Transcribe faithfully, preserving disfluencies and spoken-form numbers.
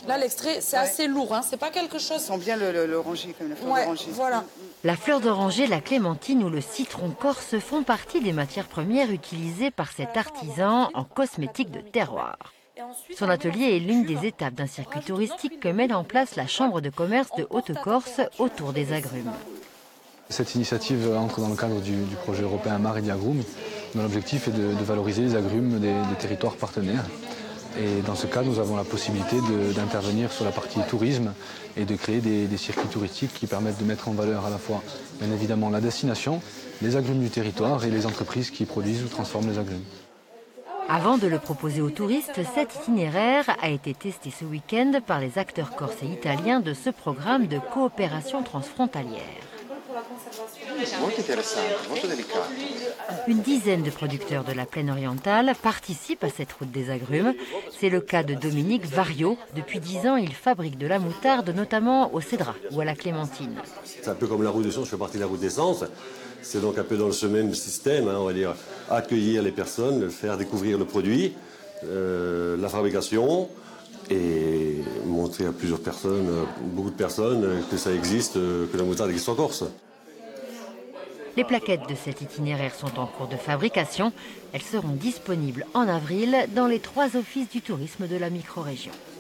Là, l'extrait, c'est ouais. assez lourd, hein. C'est pas quelque chose... Ça sent bien l'oranger, comme la fleur ouais, d'oranger. Voilà. La fleur d'oranger, la clémentine ou le citron corse font partie des matières premières utilisées par cet artisan en cosmétique de terroir. Son atelier est l'une des étapes d'un circuit touristique que met en place la Chambre de commerce de Haute-Corse autour des agrumes. Cette initiative entre dans le cadre du, du projet européen Mare di Agrumi, dont l'objectif est de, de valoriser les agrumes des, des territoires partenaires. Et dans ce cas, nous avons la possibilité d'intervenir sur la partie tourisme et de créer des, des circuits touristiques qui permettent de mettre en valeur à la fois, bien évidemment, la destination, les agrumes du territoire et les entreprises qui produisent ou transforment les agrumes. Avant de le proposer aux touristes, cet itinéraire a été testé ce week-end par les acteurs corses et italiens de ce programme de coopération transfrontalière. Une dizaine de producteurs de la plaine orientale participent à cette route des agrumes. C'est le cas de Dominique Vario. Depuis dix ans, il fabrique de la moutarde, notamment au cédrat ou à la clémentine. C'est un peu comme la route d'essence, je fais partie de la route d'essence. C'est donc un peu dans ce même système, hein, on va dire, accueillir les personnes, faire découvrir le produit, euh, la fabrication, et montrer à plusieurs personnes, beaucoup de personnes, que ça existe, que la moutarde existe en Corse. Les plaquettes de cet itinéraire sont en cours de fabrication. Elles seront disponibles en avril dans les trois offices du tourisme de la microrégion.